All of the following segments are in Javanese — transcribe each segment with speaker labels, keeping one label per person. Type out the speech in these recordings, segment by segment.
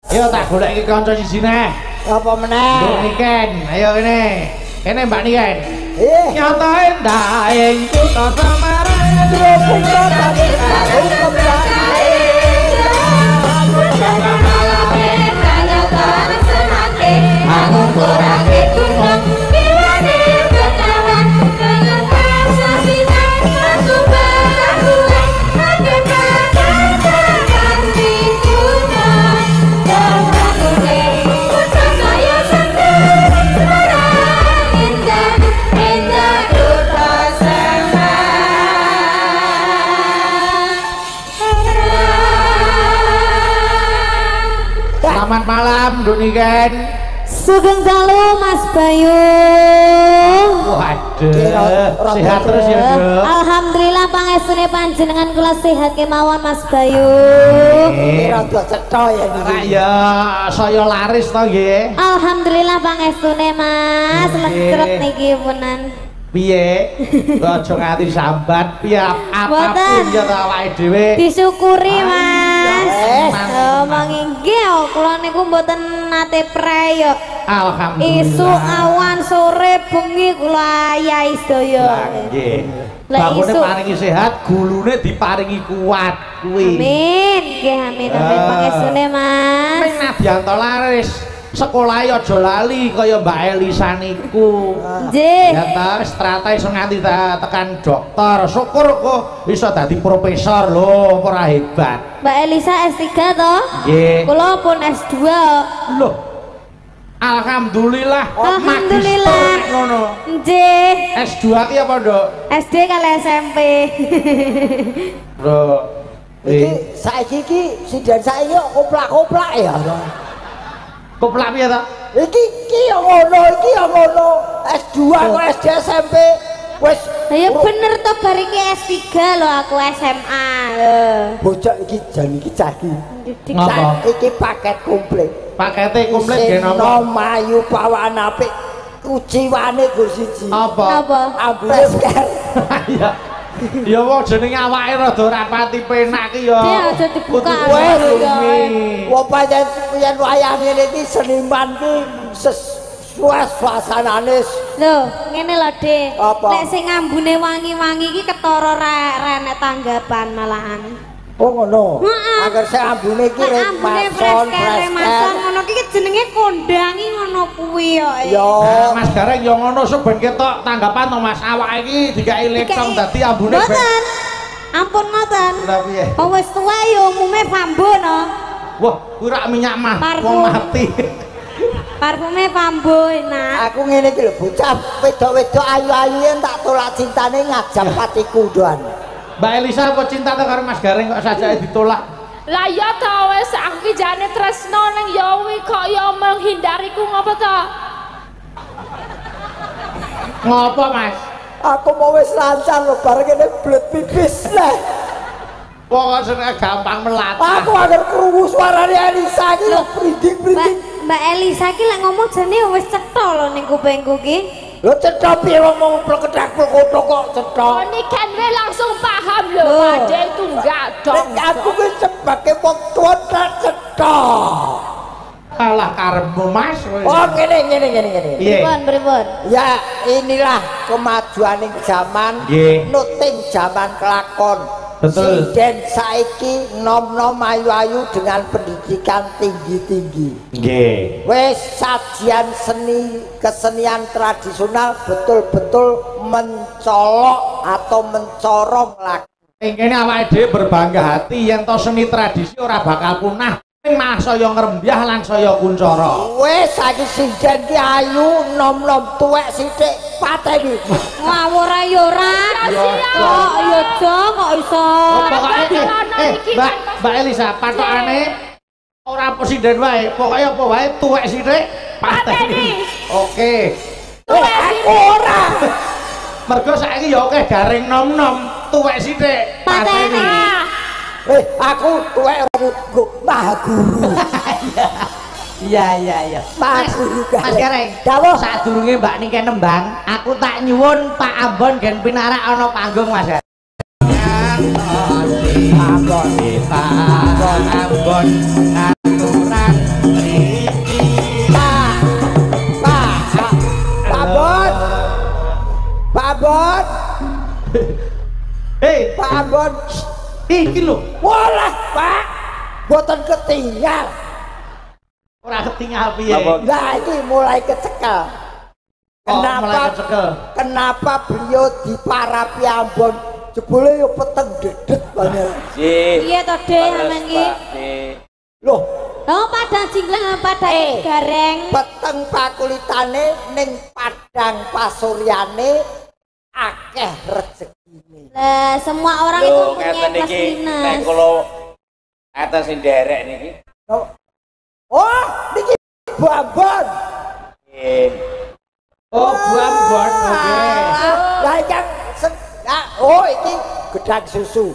Speaker 1: Ayo tak golek iki kanca sijine.
Speaker 2: Apa meneh?
Speaker 1: Mbok Niken, ayo kene. Kene Mbak Niken. Nyata endah ing kutha Semarang
Speaker 2: Lupung kota hukum
Speaker 3: Aku kurang gunung bilane berkawan dengan sasinan satu beraguan ada katakan di gunung dan aku kota saya sendiri Semarang indah indah kota Semarang.
Speaker 1: Selamat malam Nduk Niken.
Speaker 3: Sugeng dalu Mas Bayu.
Speaker 1: Waduh, sehat terus ya, Nduk.
Speaker 3: Alhamdulillah pangestune panjenengan kula sehat kemawon Mas Bayu.
Speaker 2: rada cetha ya iki.
Speaker 1: Ya, saya laris to nggih.
Speaker 3: Alhamdulillah pangestune Mas, lecret niki punan.
Speaker 1: Piye? Aja nganti sambat, piye apapun ya ta awake dhewe.
Speaker 3: Disyukuri Mas. Omong inggih kula niku mboten nate preyo.
Speaker 1: Alhamdulillah.
Speaker 3: Isuk awan sore bengi kula ayahi sedaya.
Speaker 1: Nggih.
Speaker 3: Lah
Speaker 1: Bangune
Speaker 3: isuk
Speaker 1: paringi sehat, gulune diparingi kuat kuwi.
Speaker 3: amin. Nggih amin amin pangestune Mas.
Speaker 1: Ning Nadianto laris. Sekolah aja lali kaya Mbak Elisa niku.
Speaker 3: Nggih.
Speaker 1: Ya ta, strata iso nganti tekan dokter. Syukur kok iso dadi profesor lho, ora hebat.
Speaker 3: Mbak Elisa S3 to?
Speaker 1: Nggih.
Speaker 3: Kula pun S2.
Speaker 1: Loh. Alhamdulillah.
Speaker 3: Alhamdulillah.
Speaker 1: Magister nek ngono.
Speaker 3: Nggih.
Speaker 1: S2 ki apa, Nduk?
Speaker 3: SD kali SMP.
Speaker 1: Bro.
Speaker 2: Iki saiki iki sidan saiki koplak-koplak ya.
Speaker 1: Koplak piye ta?
Speaker 2: Iki yang ngono, S2 kok SD SMP wis
Speaker 3: Ya bener to bar iki S3 lho aku SMA.
Speaker 2: bocah iki jan iki cagi.
Speaker 1: Ngapa?
Speaker 2: Iki paket komplit.
Speaker 1: Pakete komplit nggih napa?
Speaker 2: Mayu pawan apik kuciwane go siji.
Speaker 1: Apa?
Speaker 3: Apa?
Speaker 2: Ampresker.
Speaker 1: Ya. Ya wong jenenge awake rada ora pati penak ki ya.
Speaker 3: Dia aja dibuka.
Speaker 2: Wes
Speaker 1: Wes.
Speaker 2: wong pancen yen wayah ngene iki seniman ki suasanane.
Speaker 3: Lho, ngene lho, Dik.
Speaker 2: Apa?
Speaker 3: Nek sing ngambune wangi-wangi iki ketara renek tanggapan malahan.
Speaker 2: Oh ngono.
Speaker 3: Heeh.
Speaker 2: Agar saya ambune iki
Speaker 3: Nek ambune fresker ngono iki jenenge kondangi ngono kuwi kok.
Speaker 2: Yo.
Speaker 1: Mas Gareng ya ngono sok ben ketok tanggapan to Mas awake iki dikai leptong dadi ambune ben.
Speaker 3: Mboten. Ampun ngoten.
Speaker 1: Lah piye?
Speaker 3: Wong wis tuwa ya umume pambo no.
Speaker 1: Wah, kuwi rak minyak mah
Speaker 3: Parfum.
Speaker 1: wong mati.
Speaker 3: Parfume pambo enak.
Speaker 2: Aku ngene iki lho bocah wedok-wedok ayu-ayu yen tak tolak cintane ngajak patiku doan.
Speaker 1: Mbak Elisa apa cinta to karo Mas Gareng kok sajake ditolak?
Speaker 4: Lah ya ta wis aku ki jane tresno ning ya kuwi kok ya menghindariku ngopo to?
Speaker 1: Ngopo Mas?
Speaker 2: Aku mau wis lancar lho bareng ngene blet pipis lah.
Speaker 1: Pokoknya gampang melatah.
Speaker 2: Aku agar krungu suarane Elisa iki lho briding-briding.
Speaker 3: Mbak Elisa ki lek ngomong jane wis cetha lho ning kupingku ki.
Speaker 2: Lho cetha piye wong mau plekedak-plekoto kok cetha.
Speaker 4: Oh ini kan we langsung paham lho, ada itu enggak dong.
Speaker 2: Nek aku ki sebagai wong tua tak cetha.
Speaker 1: Kalah karepmu Mas.
Speaker 2: Oh ngene.
Speaker 1: Iya.
Speaker 3: Pripun?
Speaker 2: Ya inilah kemajuaning zaman,
Speaker 1: Nggih.
Speaker 2: nuting zaman kelakon.
Speaker 1: Betul.
Speaker 2: Sinden saiki nom-nom ayu-ayu dengan pendidikan tinggi-tinggi.
Speaker 1: Nggih.
Speaker 2: Wes sajian kesenian tradisional betul-betul mencolok atau mencorong lagi.
Speaker 1: Kene awake dhewe berbangga hati yen to seni tradisi ora bakal punah. Ning malah saya ngrembyah lan saya kuncara.
Speaker 2: Wes saiki sinden ki ayu nom-nom tuwek sithik pateni.
Speaker 3: Ngawur ae ora. Kok ya kok iso.
Speaker 1: Mbak Elisa, patokane ora presiden wae, pokoke apa wae tuwek sithik pateni. Oke.
Speaker 2: Aku ora.
Speaker 1: Mergo saiki ya akeh garing nom-nom, tuwek sithik pateni.
Speaker 2: Aku tuwek Maha Guru.
Speaker 1: Iya.
Speaker 2: Maha Guru.
Speaker 1: Mas Gareng,
Speaker 2: dawuh
Speaker 1: sadurunge Mbak Nike nembang, aku tak nyuwun Pak Ambon gen pinarak ana panggung Mas. Ambon, Ambon, aturan
Speaker 2: Ambon.
Speaker 1: Iki lho.
Speaker 2: Walah, Pak. Mboten ketinggal.
Speaker 1: Ora ketinggal piye?
Speaker 2: Lah iki mulai kecekel. Kenapa beliau diparapi Ambon? Jebule yo peteng dedet banget.
Speaker 3: Iya to, Dek, amen iki.
Speaker 2: Loh,
Speaker 3: oh padang jinglang padang gareng.
Speaker 2: peteng pakulitane ning padang pasuryane akeh rezekine.
Speaker 3: Lah semua orang itu punya plus minus.
Speaker 5: Nek kula atas sing derek niki.
Speaker 2: Oh, niki Bu Ambon.
Speaker 1: Oh, Bu Ambon. Oke.
Speaker 2: Lah yang oh iki gedang susu.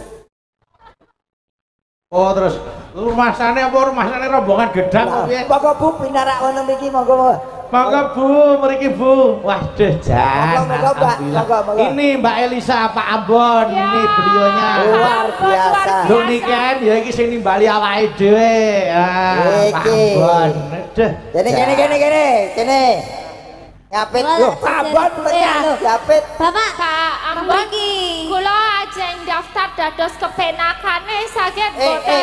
Speaker 1: Oh, terus rumasane apa rumasane rombongan gedang kok piye?
Speaker 2: Monggo Bu pinarak wonten mriki monggo.
Speaker 1: Monggo Bu, mriki Bu. Waduh, jan.
Speaker 2: Monggo.
Speaker 1: Ini Mbak Elisa Pak Ambon, ini beliaunya.
Speaker 2: Luar biasa.
Speaker 1: Lho niki kan ya iki sing nimbali awake dhewe. Pak Ambon. Aduh.
Speaker 2: Kene. Nyapit lho, Pak Ambon pecah nyapit.
Speaker 3: Bapak,
Speaker 4: Pak Ambon
Speaker 3: iki.
Speaker 4: kula ajeng daftar dados kepenakane saged boten.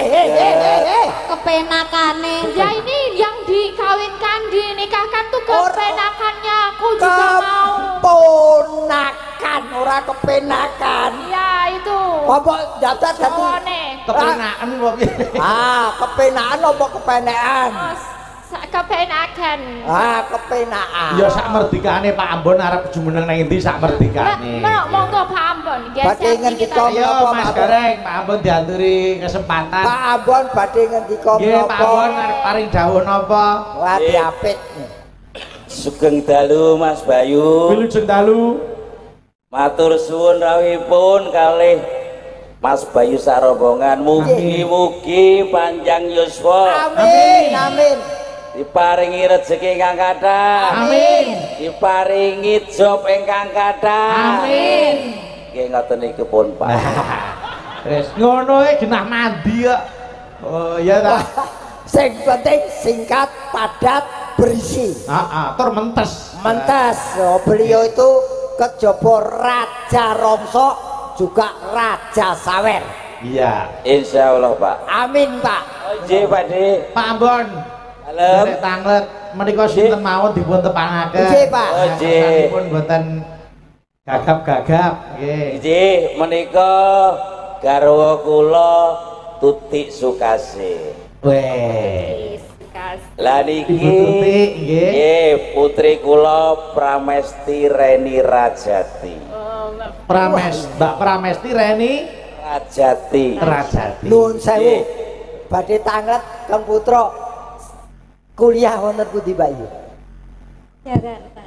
Speaker 3: Kepenakane.
Speaker 4: Ya ini yang dikawinkan dinikahkan tuh kepenakannya aku juga mau.
Speaker 2: Keponakan ora kepenakan.
Speaker 4: Ya itu.
Speaker 2: Apa daftar dadi
Speaker 4: Cowone.
Speaker 1: Kepenakan kok piye?
Speaker 2: kepenakan apa kepenekan?
Speaker 4: Kepenakan.
Speaker 2: Kepenakan.
Speaker 1: Ya sak merdikane Pak Ambon arep jumeneng nang endi sak merdikane.
Speaker 4: Monggo Pak Ambon.
Speaker 2: Badhe ngendika
Speaker 1: Ayo Mas Gareng, Pak Ambon diaturi kesempatan.
Speaker 2: Pak Ambon badhe ngendika
Speaker 1: Nggih, Pak Ambon arep paring dawuh napa?
Speaker 2: Wah, diapit.
Speaker 5: Sugeng dalu Mas Bayu.
Speaker 1: Wilujeng dalu.
Speaker 5: Matur suwun rawuhipun kalih Mas Bayu sarombongan. Mugi-mugi panjang yuswa.
Speaker 2: Amin.
Speaker 5: Diparingi rezeki ingkang kathah.
Speaker 1: Amin.
Speaker 5: Diparingi job ingkang kathah.
Speaker 1: Amin.
Speaker 5: Nggih ngoten niku pun Pak.
Speaker 1: Wis ngono genah mandi kok. Oh iya ta.
Speaker 2: Sing penting singkat, padat, berisi.
Speaker 1: Tur mentes.
Speaker 2: Mentes. Beliau itu kejaba Raja Romso juga Raja Sawer.
Speaker 1: Iya.
Speaker 5: Insyaallah Pak.
Speaker 2: Amin, Pak.
Speaker 5: Nggih Pak De.
Speaker 1: Pak Ambon.
Speaker 5: Dalem.
Speaker 1: Nek tanglet menika sinten mawon dipun tepangaken.
Speaker 2: Nggih, Pak.
Speaker 5: Nggih.
Speaker 1: Pun mboten gagap-gagap nggih.
Speaker 5: Nggih, menika garwa kula Tutik Sukasih.
Speaker 1: Weh.
Speaker 5: Lah
Speaker 1: Ibu
Speaker 5: niki
Speaker 1: Tutik nggih.
Speaker 5: nggih putri kula Pramesti Reni Rajati.
Speaker 1: Mbak Pramesti Reni
Speaker 5: Rajati.
Speaker 1: Rajati.
Speaker 2: Nuwun sewu. Badhe tanglet Kang Putra kuliah wonten pundi, Mbak Yu?
Speaker 3: Jakarta.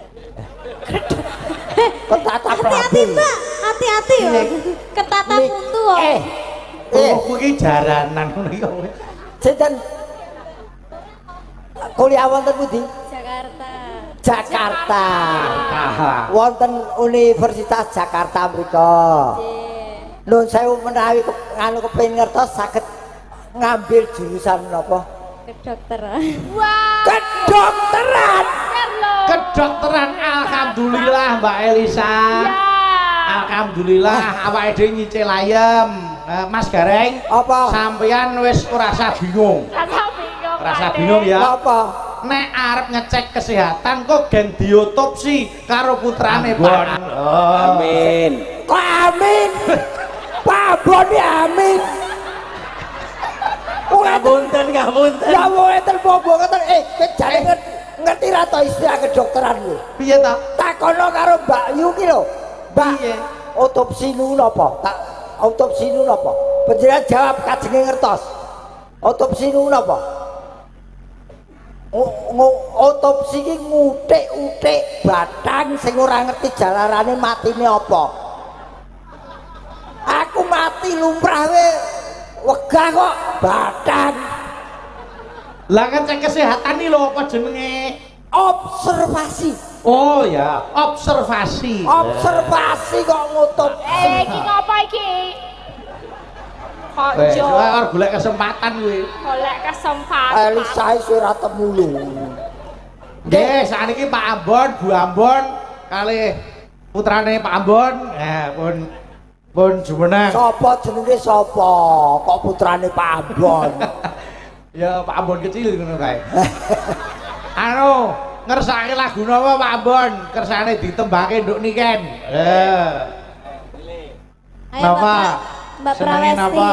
Speaker 2: Ketata
Speaker 3: Hati-hati, Mbak. Hati-hati yo. Ketata puntu kok.
Speaker 1: Kuwi jaranan ngono iki kok.
Speaker 2: Sinten kuliah wonten pundi?
Speaker 3: Jakarta.
Speaker 2: Jakarta.
Speaker 1: Aha.
Speaker 2: Wonten Universitas Jakarta mriku. Nuwun sewu menawi anu kepengin ngertos saged ngambil jurusan napa?
Speaker 3: Kedokteran.
Speaker 4: Wah.
Speaker 2: Kedokteran.
Speaker 1: Kedokteran alhamdulillah Mbak Elisa.
Speaker 4: Ya.
Speaker 1: Alhamdulillah awake dhewe nyicil ayem. Mas Gareng,
Speaker 2: Apa?
Speaker 1: sampeyan wis ora usah bingung. Rasa bingung ya.
Speaker 2: Apa?
Speaker 1: Nek arep ngecek kesehatan kok gen diotopsi karo putrane
Speaker 5: Ambon.
Speaker 1: Pak.
Speaker 5: Amin.
Speaker 2: Kok amin? Pak Ambon amin.
Speaker 5: Ngapunten.
Speaker 2: Ya wonten bobo ngoten. Jane ngerti ra to istilah kedokteran lho.
Speaker 1: Piye ta?
Speaker 2: Takono karo Mbak Yu ki lho. Mbak,
Speaker 1: Piye?
Speaker 2: otopsi nu napa? Tak otopsi nu napa? Panjenengan jawab kajenge ngertos. Otopsi nu napa? Otopsi ki ngutik-utik batang sing ora ngerti jalarane matine apa. Aku mati lumrah we wegah kok batang.
Speaker 1: Lah ngecek kesehatan iki lho apa jenenge?
Speaker 2: Observasi.
Speaker 1: Oh ya, observasi.
Speaker 2: Observasi kok ngotopsi.
Speaker 4: Iki ngapa iki?
Speaker 1: Wes,
Speaker 4: Kojo.
Speaker 1: arep golek kesempatan kuwi.
Speaker 4: Golek kesempatan.
Speaker 2: Elisa wis ora temu lho.
Speaker 1: Nggih, sakniki Pak Ambon, Bu Ambon kalih putrane Pak Ambon, pun Pun jumeneng.
Speaker 2: Sapa jenenge sapa? Kok putrane Pak Ambon?
Speaker 1: Ya Pak Ambon kecil ngono kae. Anu, ngersake lagu napa Pak Ambon? Kersane ditembake nduk niken.
Speaker 3: Ayo
Speaker 1: Napa?
Speaker 3: Mbak
Speaker 1: Senenge
Speaker 3: Prawesti.
Speaker 1: napa?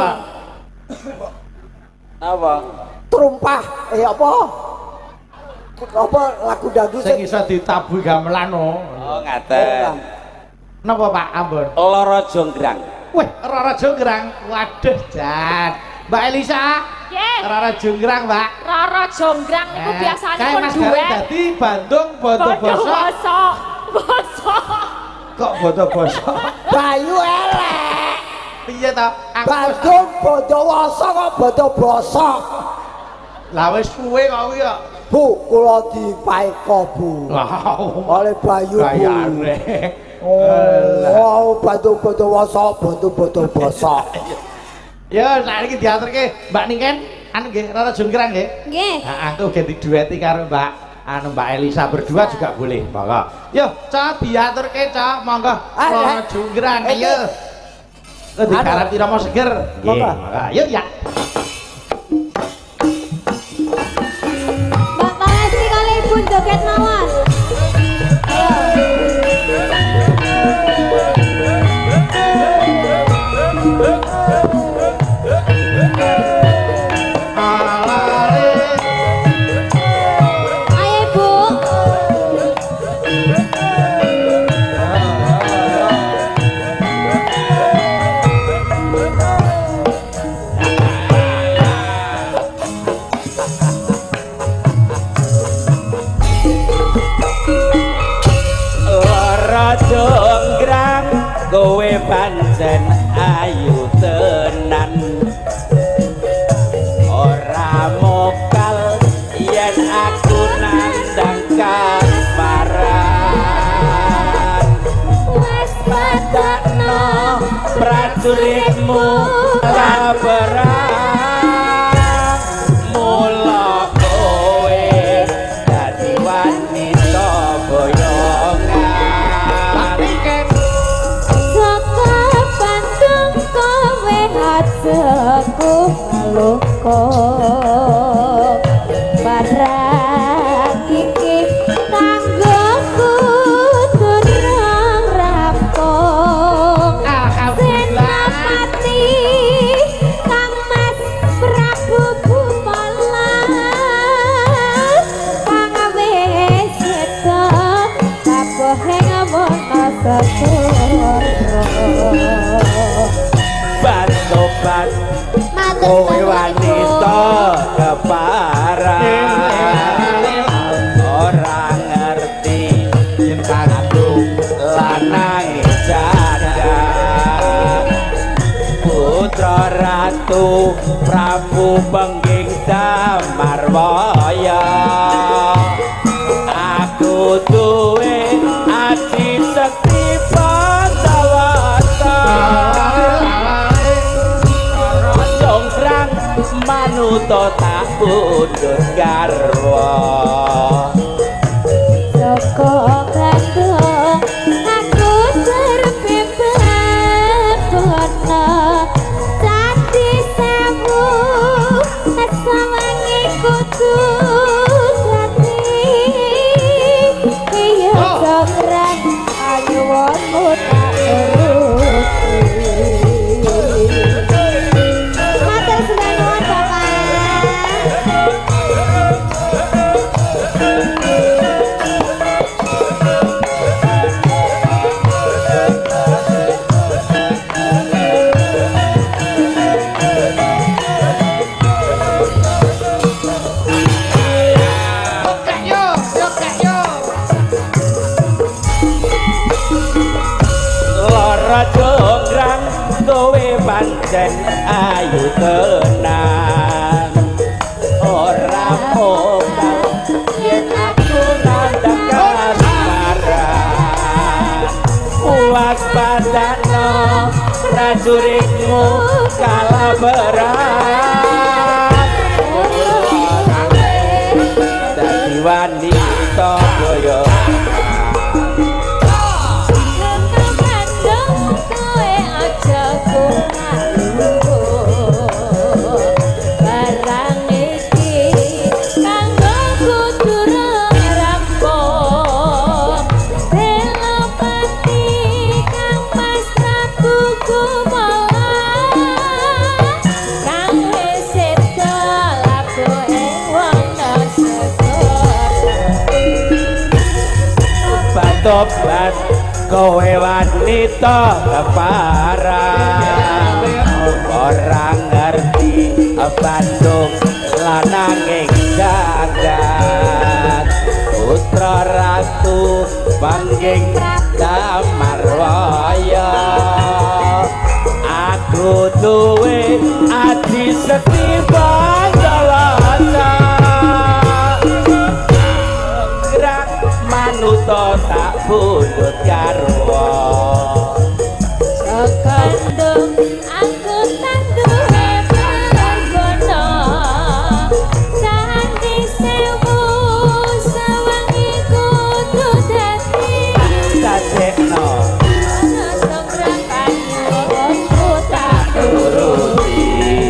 Speaker 5: Apa?
Speaker 2: Trumpah apa? Apa lagu dangdut
Speaker 1: Sing iso ditabuhi gamelan
Speaker 5: Oh, ngaten.
Speaker 1: Napa Pak Ambon?
Speaker 5: Loro jonggrang.
Speaker 1: Wih, Rara Jonggrang. Waduh, Jan. Mbak Elisa.
Speaker 4: Nggih.
Speaker 1: Rara Jonggrang, Mbak.
Speaker 4: Rara jonggrang niku biasane
Speaker 1: Kae
Speaker 4: pun
Speaker 1: Mas Gareng
Speaker 4: duet.
Speaker 1: dadi Bandung bodo
Speaker 4: Bodo
Speaker 1: bosok.
Speaker 4: bosok.
Speaker 1: Kok bodo bosok?
Speaker 2: Bayu elek.
Speaker 1: Piye to? Aku
Speaker 2: Bandung Bondowoso kok bodo bosok.
Speaker 1: lah wis suwe kok kuwi kok.
Speaker 2: Bu, kula dipaeka, Bu.
Speaker 1: Wow.
Speaker 2: Oleh Bayu, Bu.
Speaker 1: Gayane.
Speaker 2: Oh, Bandung Bondowoso, bodo bosok.
Speaker 1: Ya, saiki diaturke Mbak Niken, anu nggih, Rara Jonggrang nggih.
Speaker 3: Nggih.
Speaker 1: Heeh, aku ge didueti karo Mbak Elisa berdua juga boleh. Monggo. Yo, Ca diaturke, Ca, monggo. Rara Jonggrang ya. Lebih garap irama seger. Nggih,
Speaker 2: Monggo.
Speaker 1: monggo. Yuk ya.
Speaker 3: Mbak Prawesti kali Ibu joget mawon. Ayo Ibu.
Speaker 5: Loro jonggrang kowe pancen ayu tenan. Ora mokal yen aku nandang kasmaran.
Speaker 3: Wes padakno
Speaker 5: Prajuritmu kaberang. Mula kowe dadi wanita boyongan.
Speaker 3: saka Bandung kowe hajaku ngeluko. Barang iki kanggoku durung rampung. Senapati Kang Mas Prabu Bupalan pangawe seda kabeh ngono sepuro.
Speaker 5: Bat-obat
Speaker 3: Matur
Speaker 5: kowe
Speaker 3: nuwun,
Speaker 5: wanita
Speaker 3: Ibu.
Speaker 5: keparang. Ora ngerti yen kandung lanang janda. Putra Ratu Prabu Bengging Damarwaya. Aku duwe ati sekti Pandawata. Jonggrang manuto tak pundhut garwa.
Speaker 3: Saka Bandung aku terpepet-pepetna Candi Sewu sawangi kudu dadi iya jonggrang ayuwanmu tak urusi. Matur sedaya nuwun Bapak.
Speaker 5: Lara jonggrang kowe pancen ayu tenan. Ora mokal yen aku nandang kasmaran. Waspadana prajuritmu kalaberan. Dadi wanita boyongan.
Speaker 3: Bandung kowe aja
Speaker 5: tobat kowe wanita keparang orang ngerti Bandung lananging jagat putra ratu bangging Damarwaya aku duwe adi setiba jalana gerak manuto tak bulut garwa
Speaker 4: sekandung aku tanduhe bergono sandi sewu sawangi kudu dadi
Speaker 5: dadekno
Speaker 4: sebrang banyu aku tak
Speaker 5: turuti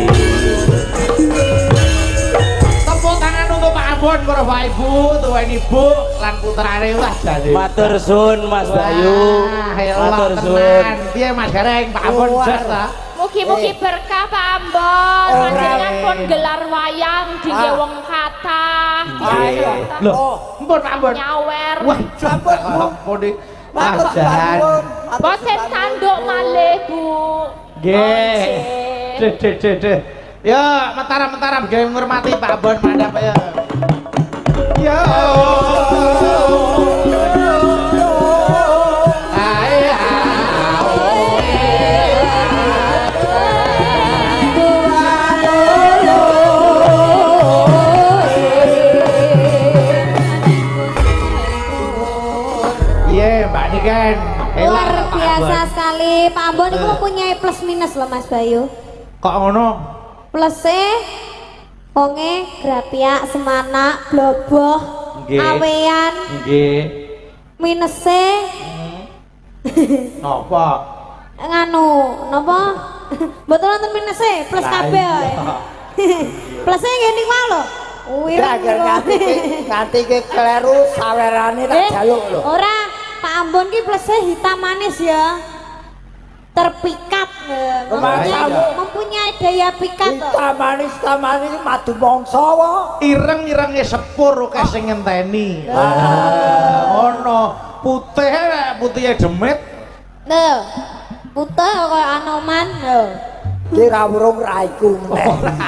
Speaker 1: Tepuk tangan untuk Pak Ambon para Bapak Ibu, tuan Ibu lan putrane lah jadi.
Speaker 5: matur suwun Mas Bayu matur suwun
Speaker 1: Piye Mas Gareng Pak Ambon jas ta?
Speaker 4: mugi-mugi berkah Pak Ambon panjenengan pun gelar wayang dingge wong kathah
Speaker 1: Loh, Ampun Pak Ambon.
Speaker 4: nyawer
Speaker 1: Wah, sampun ampun iki.
Speaker 2: Matur
Speaker 1: Ajan.
Speaker 2: nuwun.
Speaker 4: boten tanduk malih Bu
Speaker 1: Nggih. Deh. Ya, mentara-mentara gawe ngurmati Pak Ambon mandhap ya. Ya. Iya, Mbak Niken.
Speaker 3: Luar biasa sekali. Pak Ambon itu mempunyai plus minus loh Mas Bayu.
Speaker 1: Kok ngono?
Speaker 3: Plusnya ponge, grapiak, semana, bloboh,
Speaker 1: Nggih.
Speaker 3: awean.
Speaker 1: Nggih.
Speaker 3: Minusnya
Speaker 1: Napa?
Speaker 3: nganu, napa? Betul nonton minusnya, plus
Speaker 1: Lah,
Speaker 3: kabeh.
Speaker 1: iya.
Speaker 3: Plusnya gini wae lho.
Speaker 2: Agar nganti ke kleru sawerane tak jaluk lho.
Speaker 3: Ora, Pak Ambon ki plusnya hitam manis ya. Terpikat, mempunyai daya pikat.
Speaker 2: Hitam manis madu mongso wae.
Speaker 1: Ireng-irenge sepur oke sing ngenteni. Ngono. Putih demit.
Speaker 3: Lho, putih kaya Anoman lho.
Speaker 2: Kira burung raiku meneh.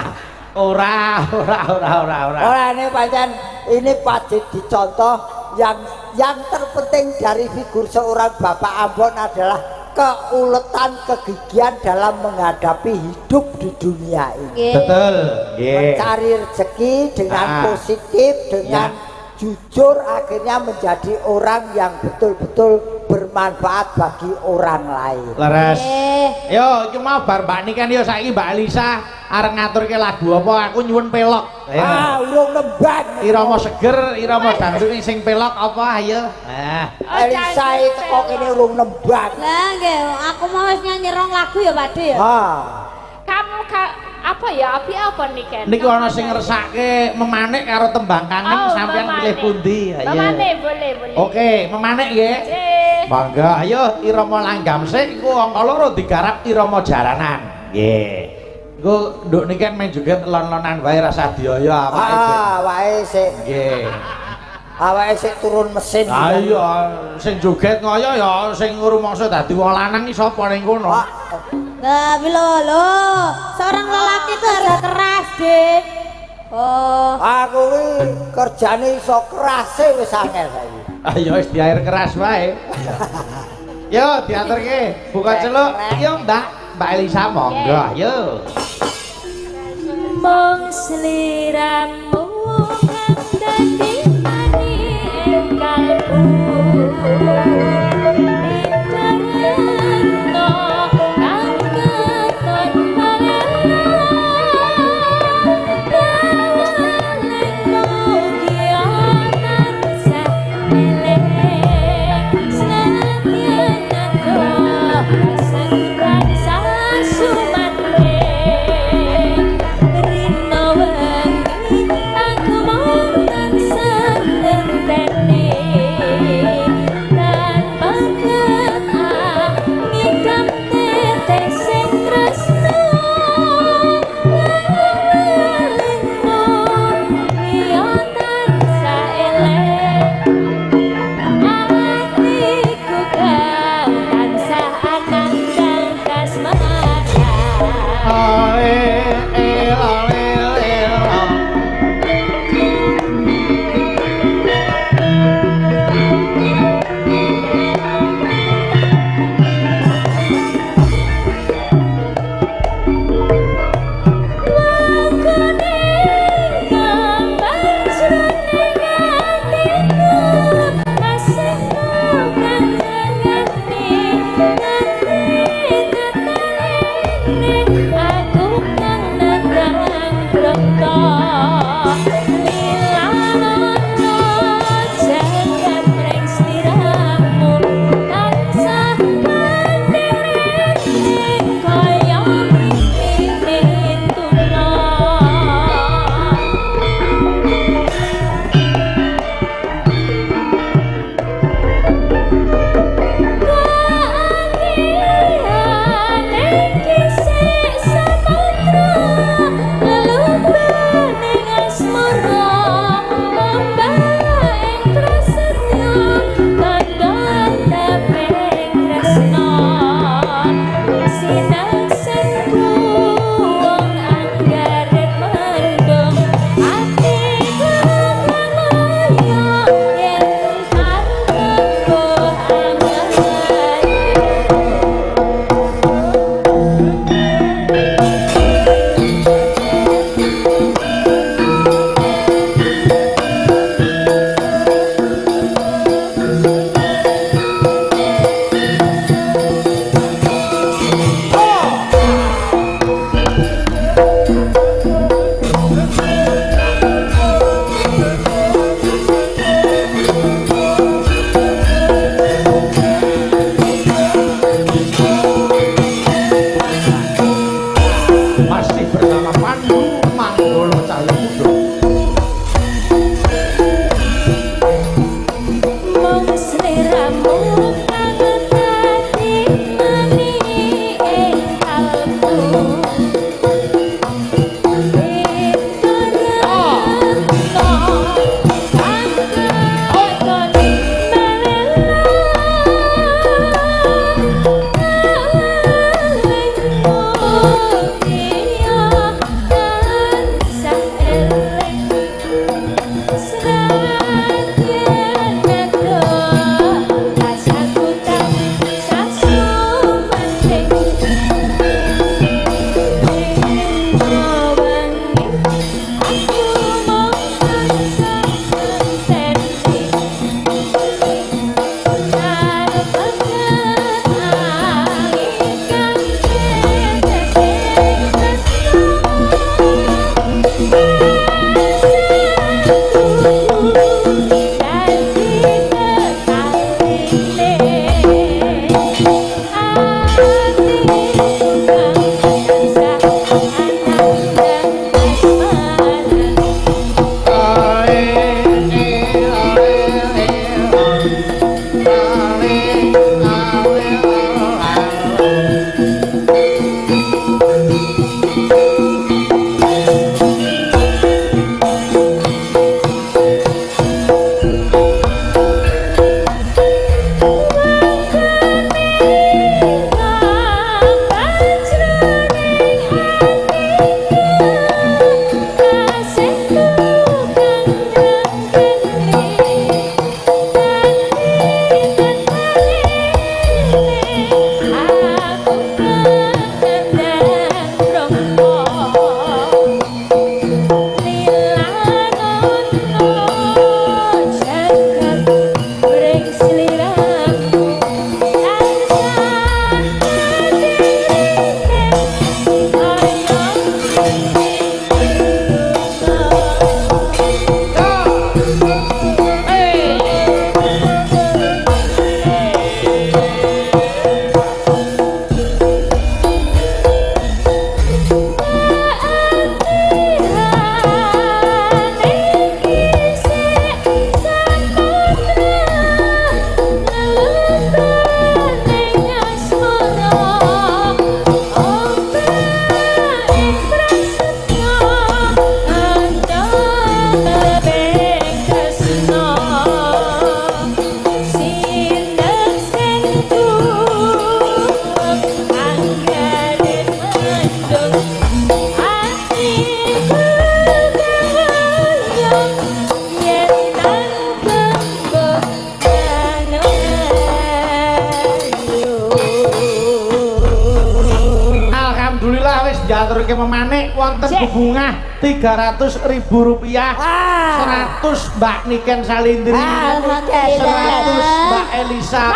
Speaker 1: Ora.
Speaker 2: Ora ini pancen ini patut dicontoh yang terpenting dari figur seorang Bapak Ambon adalah keuletan kegigihan dalam menghadapi hidup di dunia ini.
Speaker 3: Nggih.
Speaker 1: Betul. Nggih.
Speaker 2: Mencari rezeki dengan positif, dengan jujur akhirnya menjadi orang yang betul-betul bermanfaat bagi orang lain.
Speaker 1: Leres.
Speaker 3: Eh,
Speaker 1: Yo, iki mau bar Mbak Niken yo saiki Mbak Elisa arep ngaturke lagu apa? Aku nyuwun pelok.
Speaker 2: Urung nembang.
Speaker 1: Irama seger, irama dangdut sing pelok apa ayo?
Speaker 2: Elisa itu kok ini urung nembang.
Speaker 3: lah nggih, aku mau wis nyanyi rong lagu ya Pak De ya.
Speaker 4: kamu apa ya apa nih Ken
Speaker 1: Niku ana sing ngersake memanik karo tembang kangen sampean pilih pundi? Ayo.
Speaker 4: memanik boleh
Speaker 1: Oke, memanik nggih. Mangga, ayo irama langgam sik iku angka loro digarap irama jaranan. Nggih. Engko nduk niki main joget lon-lonan wae rasa diaya awake.
Speaker 2: Awake sik.
Speaker 1: Nggih.
Speaker 2: Awake sik turun mesin.
Speaker 1: Ayo sing joget ngoyo ya sing ngrumangsa dadi wong lanang iki sapa ning kono?
Speaker 3: Lah lho, seorang lelaki itu harus keras, Dik. Oh,
Speaker 2: Aku ki kerjane iso kerase wis angel saiki.
Speaker 1: Ayo wis diair keras wae. Yo diaturke, buka celuk. Yo Mbak Elisa monggo ayo.
Speaker 4: mong sliramu dadi mani ing kalbu Interno kang keton
Speaker 1: diaturke memanik wonten bebungah 300.000 rupiah. 100 Mbak Niken Salindri, 100 Mbak Elisa.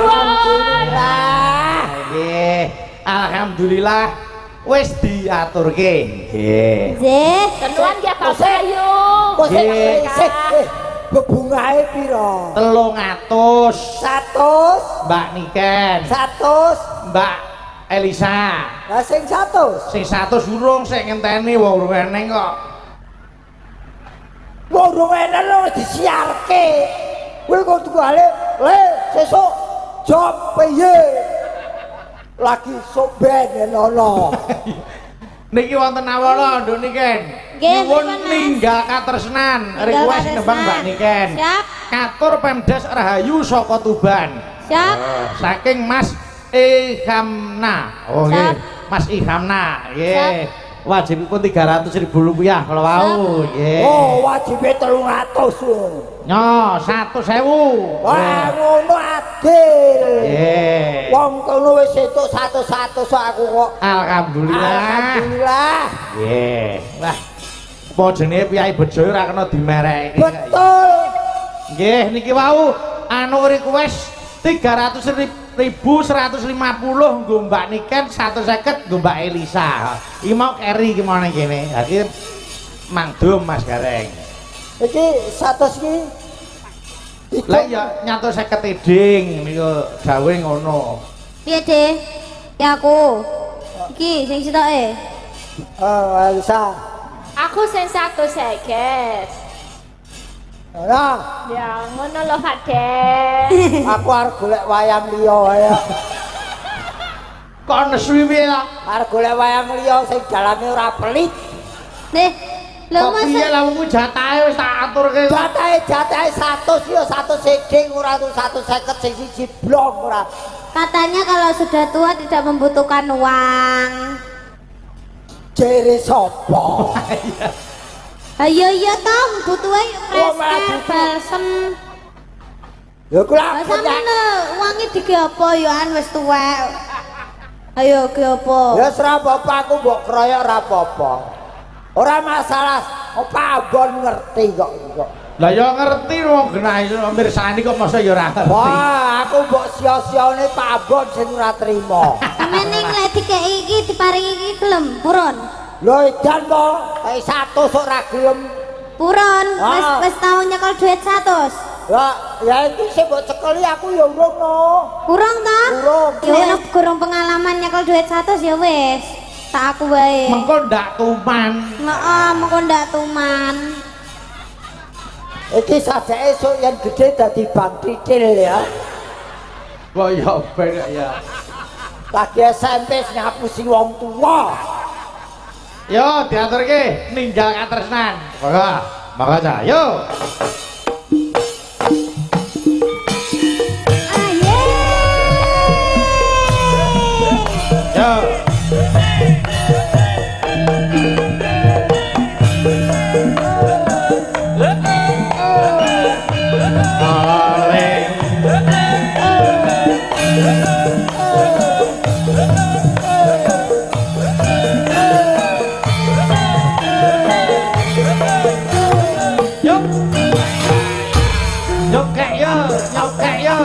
Speaker 1: Alhamdulillah. Nggih, alhamdulillah wis diaturke. Nggih.
Speaker 3: Nggih.
Speaker 4: Tenuan ya Pak Bayu.
Speaker 2: Nggih. Bebungahe pira?
Speaker 1: 300.
Speaker 2: 100
Speaker 1: Mbak Niken.
Speaker 2: 100
Speaker 1: Mbak Elisa.
Speaker 2: Lah sing 100.
Speaker 1: Sing 100 urung sik ngenteni wong urung eneng kok.
Speaker 2: Wong urung eneng wis disiarke. Kowe kok tukale, le sesuk job piye? Lagi sok ben ono.
Speaker 1: Niki wonten awala Nduk Niken. Nyuwun ninggal katresnan request nembang Mbak Niken.
Speaker 3: Siap.
Speaker 1: Katur Pemdes Rahayu saka Tuban.
Speaker 3: Siap.
Speaker 1: Saking Mas Ihamna. Oh nggih, Mas Ihamna. Nggih. Wajibipun 300.000 rupiah kalau wau. Nggih.
Speaker 2: Oh, wajibe 300.
Speaker 1: Nyo, 100.000.
Speaker 2: Wah, ngono adil.
Speaker 1: Nggih.
Speaker 2: Wong kono wis entuk 100 aku kok.
Speaker 1: Alhamdulillah.
Speaker 2: Alhamdulillah.
Speaker 1: Nggih. Wah. Apa jenenge piyai bejo ora kena dimereki.
Speaker 2: Betul.
Speaker 1: Nggih, niki wau anu request 300.150 nggo Mbak Niken, 150 nggo Mbak Elisa. Iki mau keri iki mau ning kene. Dadi mangdum Mas Gareng.
Speaker 2: Iki 100 iki.
Speaker 1: Lah ya nyato 50 eding niku gawe ngono.
Speaker 3: Piye, Dik? Ya aku. Iki sing sitoke.
Speaker 2: Oh, Elsa.
Speaker 4: Aku sing 150.
Speaker 2: Nah,
Speaker 4: Ya ngono lho Pak Dek.
Speaker 2: aku arep golek wayang liya wae.
Speaker 1: Kok nesuwi piye lah?
Speaker 2: Arep golek wayang liya sing dalane ora pelit.
Speaker 3: Nih, lho
Speaker 1: Kok
Speaker 3: Mas.
Speaker 1: piye lah wong jatahe wis tak aturke.
Speaker 2: Jatahe 100 ya 100 seding ora 150 sing siji blok ora.
Speaker 3: Katanya kalau sudah tua tidak membutuhkan uang.
Speaker 2: Jere sapa?
Speaker 3: Ayo iya toh, butuhe
Speaker 2: malah
Speaker 3: balsem.
Speaker 2: Ya kula
Speaker 3: Lah sampeyan uange dige apa ya an wis tuwek. Ayo ge apa?
Speaker 2: ya ora apa-apa aku mbok kroyok ora apa-apa. Ora masalah, Pak Abon ngerti kok.
Speaker 1: Lah ya ngerti wong genahe mirsani kok masa ya ora ngerti.
Speaker 2: Wah, aku mbok sia-siane Pak Abon sing ora trima.
Speaker 3: Sampeyan ning lek dikeki iki diparingi iki gelem purun.
Speaker 2: Lho edan to, kae 100 ora gelem.
Speaker 3: Purun, wis tau nyekel duit 100.
Speaker 2: Lah, ya iki sing mbok cekeli aku ya urung no.
Speaker 3: Kurang ta?
Speaker 2: Urung.
Speaker 3: Ya kurang pengalaman nyekel duit 100 ya wis. Tak aku wae.
Speaker 1: Mengko ndak tuman.
Speaker 3: Heeh, mengko ndak tuman.
Speaker 2: Iki sajake esuk yen gede dadi bang titil ya.
Speaker 1: Kok ya ben ya.
Speaker 2: Lagi SMP ngapusi wong tua.
Speaker 1: Yo diaturke ninggal katresnan. Monggo cah. Yo.
Speaker 3: Aye.
Speaker 1: Yo. Nyokek yo.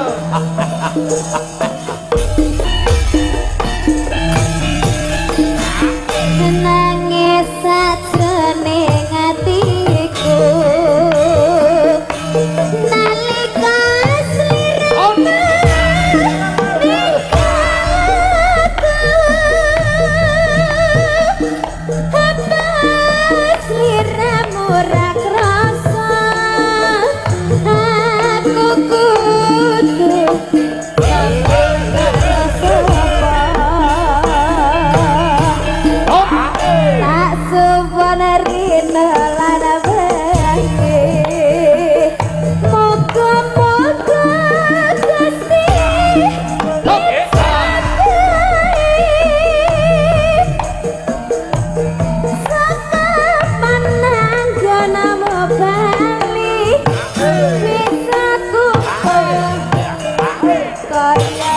Speaker 3: Nangis sajroning atiku nalika sliramu sliramu ra krasa aku kudu tak sebenarnya lana bangke moga-moga kasih sakapan nanggana mau balik bisa ku kaya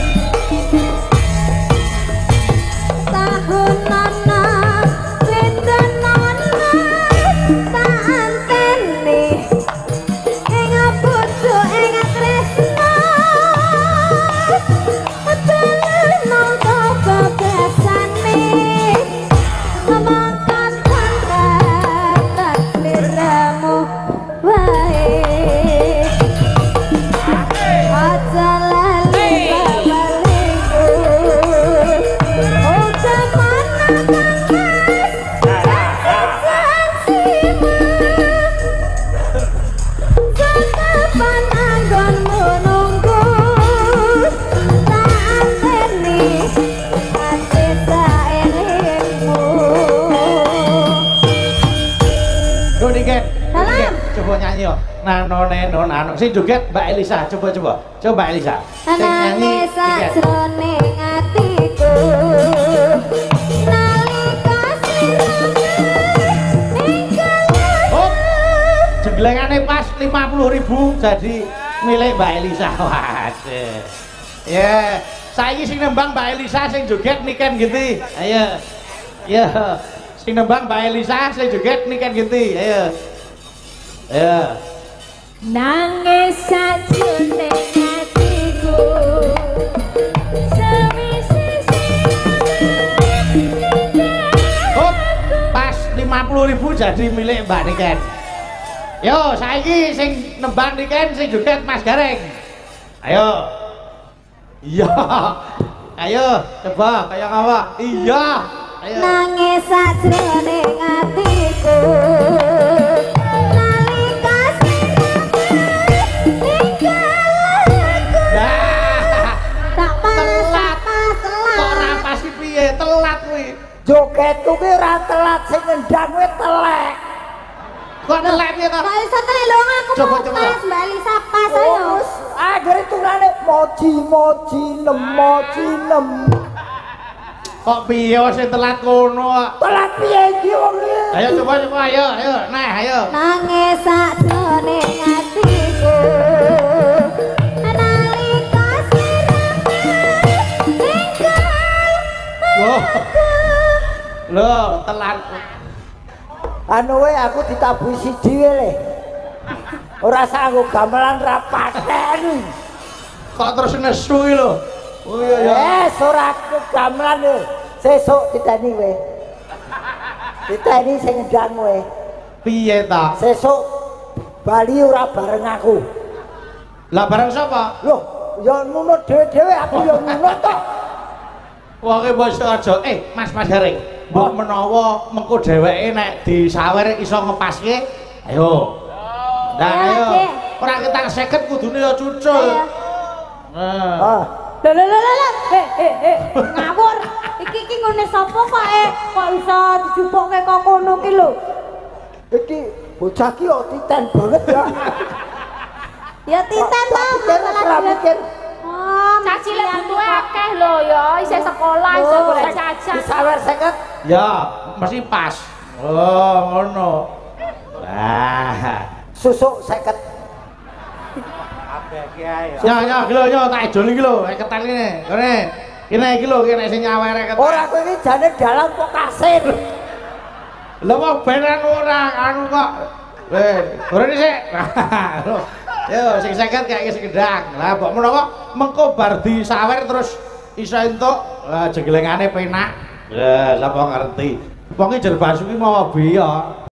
Speaker 3: tahun nana
Speaker 1: nanone nonano. Sing joget Mbak Elisa, coba. Coba Mbak Elisa. Sing nyanyi
Speaker 3: sajroning atiku. Nalika
Speaker 1: oh, jeglengane pas 50.000 jadi milik Mbak Elisa. Waduh. Ya, saiki sing nembang Mbak Elisa, sing joget niken genti. Ayo. Ya. Sing nembang Mbak Elisa, sing joget niken genti. Ayo. Ya.
Speaker 3: nangis sajroning atiku.
Speaker 1: Oh, pas 50.000 jadi milik Mbak Niken. Yo, saiki sing nembang Niken sing joget Mas Gareng. Ayo. Iya. Ayo, coba kayak apa? Iya. Ayo.
Speaker 3: Nangis sajroning atiku. Nalika tak
Speaker 1: Telat.
Speaker 3: pas
Speaker 1: Kok ora pas iki piye? Telat kuwi.
Speaker 2: Jogetku ki ora telat sing ngendang kuwi telek.
Speaker 1: Kok telek piye kok?
Speaker 3: Mbak Elisa tolong aku
Speaker 1: Coba,
Speaker 3: mau
Speaker 1: coba.
Speaker 3: pas Mbak Elisa pas ayo.
Speaker 2: Akhire tungane moji nem.
Speaker 1: Kok piye sing telat kono kok?
Speaker 2: Telat piye iki wong iki?
Speaker 1: Ayo coba ayo. Nah, ayo.
Speaker 3: Nangis sajroning atiku. Nalika
Speaker 1: Loh, telat.
Speaker 2: Anu wae aku ditabuhi siji le. Ora sanggup gamelan ra paten.
Speaker 1: Kok terus nesu iki lho. Oh iya.
Speaker 2: Ora gamelan le. Sesuk diteni wae. Diteni sing ngendang wae.
Speaker 1: Piye ta?
Speaker 2: Sesuk Bali ora bareng aku.
Speaker 1: Lah bareng sapa?
Speaker 2: Loh, ya nunut dhewe-dhewe aku ya nunut tok.
Speaker 1: Wong e bos aja. Mas Gareng. Mbok menawa mengko dheweke nek disawer iso ngepaske. Ayo. Nah, ayo. Ora ketang 50 kudune ya cucul. Nah.
Speaker 3: Lho. Ngawur. Iki ngene sapa kok kok iso dijupukke kok ngono ki lho.
Speaker 2: Iki bocah ki kok titen banget ya.
Speaker 3: Ya titen to masalah
Speaker 2: mikir.
Speaker 3: Oh,
Speaker 4: Cacile butuh akeh lho ya, isih sekolah, isih golek jajan.
Speaker 2: Disawer 50.
Speaker 1: Ya, mesti pas. Oh, ngono. Lah.
Speaker 2: Susuk 50.
Speaker 1: Ya, iki lho, tak ejol iki lho, ketan iki. Kene. Kene iki lho, kene sing nyawere ketan.
Speaker 2: Ora kowe iki jane dalan kok kasir.
Speaker 1: Lha wong beneran ora anu kok. Gorene sik. Yo, sing 50 kayak sing gendang. Lah mbok menawa mengko bar disawer terus iso entuk jeglengane penak. Ya, sapa ngerti. Wong e jer basuki mau biya.